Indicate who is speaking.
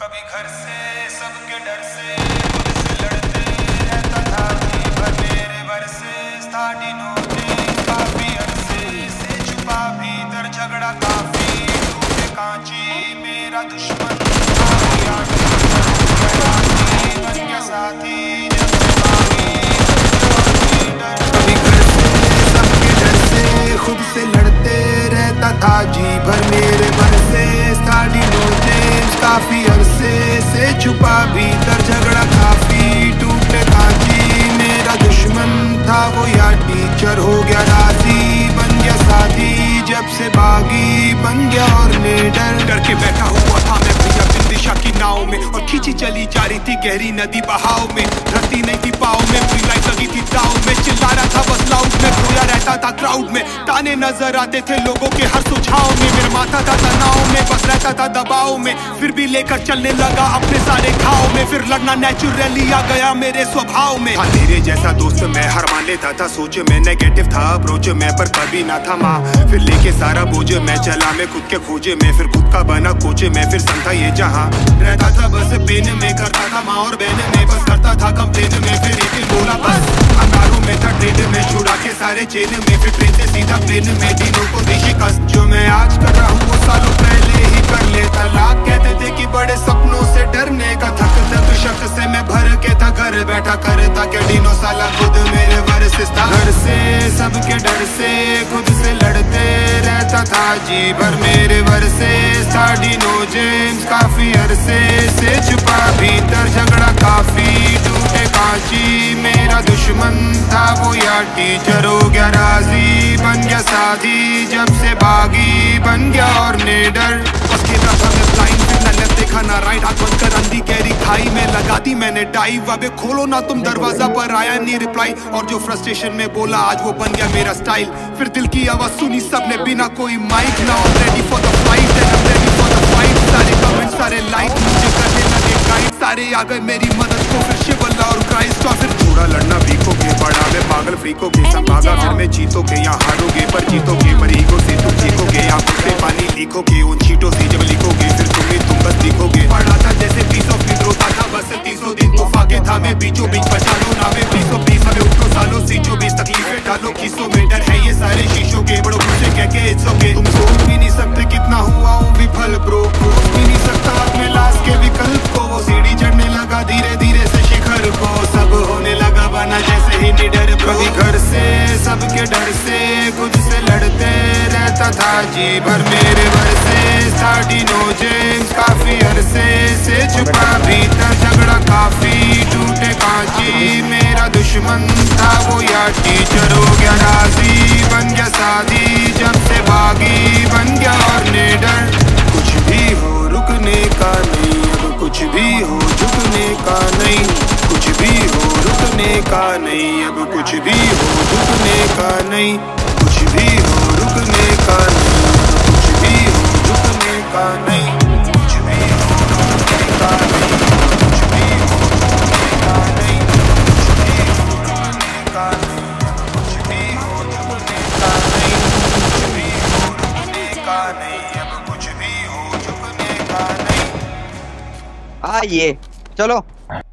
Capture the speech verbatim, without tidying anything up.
Speaker 1: कभी घर से सबके डर से खुद से लड़ते रहता था जी भर मेरे बरसे स्टार्टिंग होते काफी अरसे से छुपा भीतर झगड़ा काफी टूटे कांची मेरा दुश्मन था यार बन गया साथी जब से भागी कभी घर से सबके डर से खुद से लड़ते रहता था जी भर मेरे बरसे स्टार्टिंग होते काफी अरसे से छुपा भीतर झगड़ा काफी टूटे कांची मेरा दुश्मन था वो यार टीचर हो गया राजी बन गया साथी जब से बागी बन गया और निडर डर के बैठा हुआ था मैं भैया बिन दिशा की नाव में और खींची चली जा रही थी गहरी नदी बहाव में धरती नहीं थी पाव में पूरी लाइफ लगी थी दाव में चिल्ला रहा था बस लाउड में खोया रहता था क्राउड में ताने नजर आते थे लोगों के हर सुझाव में मेरा माथा था तनाव में बस रहता था दबाव में फिर भी लेकर चलने लगा अपने सारे घाव में फिर लड़ना नेचुरली आ गया मेरे स्वभाव में हाँ तेरे जैसा दोस्त मैं हर मान लेता था सोच में नेगेटिव था अप्रोच में पर कभी ना था माँ फिर लेके सारा बोझ मैं चला मैं खुद के खोजे में फिर खुद का बना कोच में फिर संता ये जहाँ रहता था बस पेन में करता था माँ और बहन में बस करता था कंप्लेन में फिर एक दिन बोला बस अंगारों में था ट्रेन में छुड़ा के सारे चेन में फिर ट्रेन से सीधा प्लेन में दिनों को देशी कस जो मैं आज कर रहा हूँ वो सालों पहले ही कर लेता लाख कहते थे कि बड़े सपनों से डरने का थक थक शक से मैं भर के था घर बैठा करता के डिनो साला खुद मेरे वर्सेस था घर से सबके डर से खुद से लड़ते रहता था जी भर मेरे वर्सेस था डिनो जेम्स काफी अरसे से छुपा भीतर झगड़ा काफी टूटे कांची मेरा दुश्मन था वो यार टीचर हो गया राजी बन गया साथी जब से बागी बन गया और निडर बस खेल रहा था मैं ब्लाइंड फिर न लेफ्ट देखा ना राइट हाथ बंद कर अंधी गहरी खाई में लगा दी मैंने डाइव अबे खोलो ना तुम दरवाजा पर आया नहीं रिप्लाई और जो फ्रस्ट्रेशन में बोला आज वो बन गया मेरा स्टाइल फिर दिल की आवाज सुनी सबने बिना कोई माइक ना ready for the fight and I am ready for the fight सारे कमेंट सारे लाइक मुझे करने लगे गाइड सारे आ गए मेरी मदद को फिर शिवल्ला और क्राइस्ट और फिर थोड़ा लड़ना वीकोगे बड़ा में पागल फ्रीकोगे संभागा फिर में जीतोगे या हारोगे पर जीतोगे पर ईगो से तुम सीखोगे आंखों से पानी लिखोगे उन चीटों से जब लिखोगे फिर तुम्हें तुम बस दिखोगे पढ़ा था जैसे पीसों फिर रोता था बस तीसों दिन तो फाके था मैं बीचों बीच बचा लो ना मैं बीसों बीस हमें उठो सालों सीचो बीस तकलीफें डालो किसों में डर है ये सारे शीशों के बड़ों मुझसे कह के इट्स ओके तुम सोच भी नहीं सकते कितना हुआ हूँ विफल ब्रो सोच भी नहीं सकता अपने लाश के विकल्प को वो सीढ़ी चढ़ने लगा धीरे धीरे से शिखर को सब होने लगा बना जैसे ही निडर कभी घर से सबके डर से खुद से लड़ते रहता था जी भर मेरे बरसे डिनो जेम्स काफी अरसे से छुपा भीतर झगड़ा काफी टूटे कांची मेरा दुश्मन था वो यार टीचर हो गया राजी बन गया साथी जब से बागी बन गया और निडर कुछ भी हो रुकने का नहीं अब कुछ भी हो झुकने का नहीं कुछ भी हो रुकने का नहीं अब कुछ भी हो झुकने का नहीं कुछ भी हो रुकने का नहीं अब कुछ भी हो झुकने का नहीं कुछ भी हो रुकने का नहीं कुछ भी हो रुकने का नहीं कुछ भी हो रुकने का नहीं कुछ भी हो झुकने का नहीं कुछ भी हो रुकने का नहीं अब कुछ भी हो झुकने का नहीं
Speaker 2: आइए चलो।